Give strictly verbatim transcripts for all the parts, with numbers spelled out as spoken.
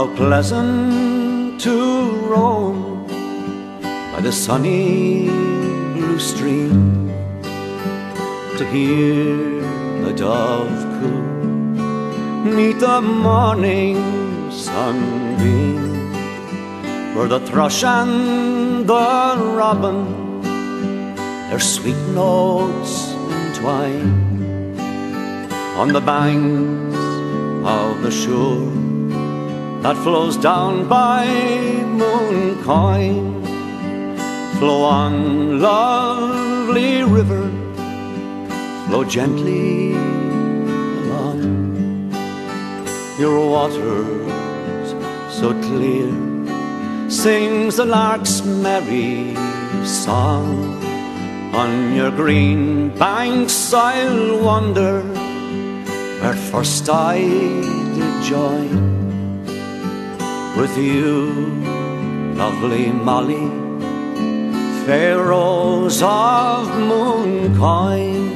How pleasant to roam by the sunny blue stream, to hear the dove coo neath the morning sunbeam, where the thrush and the robin their sweet notes entwine on the banks of the Shure that flows down by Mooncoin. Flow on, lovely river, flow gently along. Your waters so clear sings the lark's merry song. On your green banks I'll wander, where first I did join with you, lovely Molly, fair Rose of Mooncoin.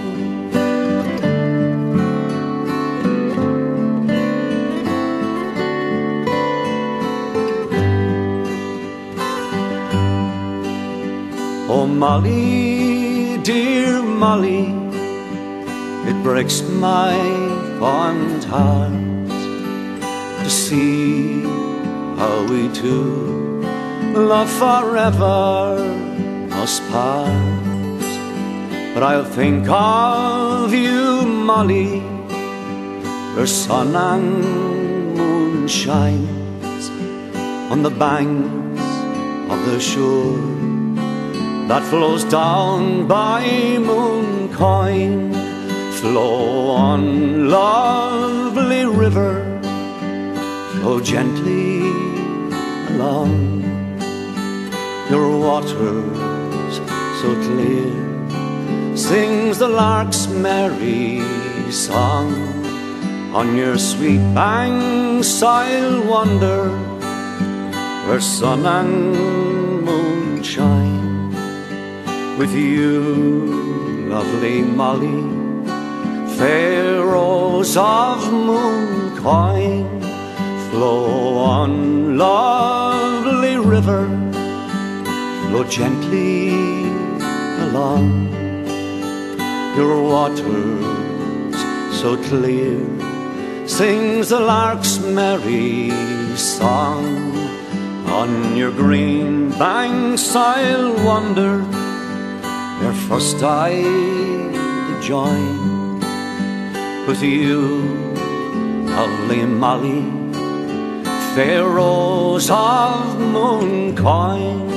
Oh Molly, dear Molly, it breaks my fond heart to see how we two love forever must part. But I'll think of you, Molly, where sun and moon shines on the banks of the Shure that flows down by Mooncoin. Flow on, lovely river, flow gently along. Your waters so clear sings the lark's merry song. On your sweet banks I'll wander, where sun and moon shine. With you, lovely Molly, fair Rose of Mooncoin. Flow on, lovely river, flow gently along. Your waters so clear sings the lark's merry song. On your green banks I'll wander, where first I did join with you, lovely Molly, fair Rose of Mooncoin.